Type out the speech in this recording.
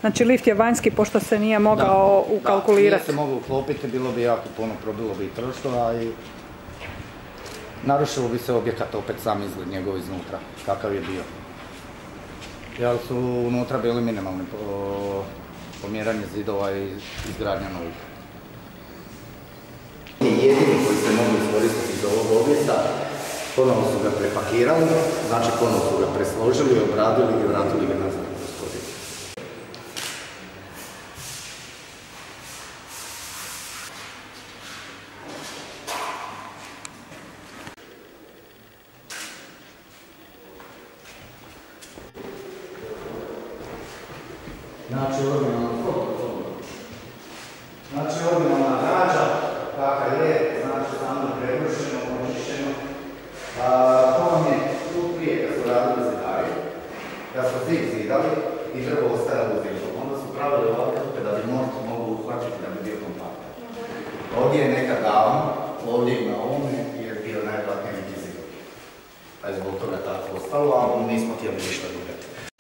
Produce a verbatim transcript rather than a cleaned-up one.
Znači lift je vanjski pošto se nije mogao da, ukalkulirati. Da, nije se moglo uklopiti, bilo bi jako puno, probilo bi i troškova i narušilo bi se objekat, opet sam izgled njegov iznutra, kakav je bio. Jer su unutra bili minimalni po, pomjeranje zidova i izgradnja novih. Jedini koji se mogu iskoristiti iz ovog objekta, ponovno su ga prepakirali, znači ponovno su ga presložili, obradili i vratili ga nazad. Znači originalna znači originalna građa, kakva je, znači samo prebrušeno, očišćeno. To vam je tu prije kad su radili zidari, kad su zid zidali i treba ostara u zidu. Onda su pravili ovakve rupe da bi most mogu uhvatiti da bi bio kompaktan. Ovdje je nekad davno, ovdje na ovome je bio najplatniji zid. Pa je zbog toga tako ostalo, a nismo htjeli ništa drugo.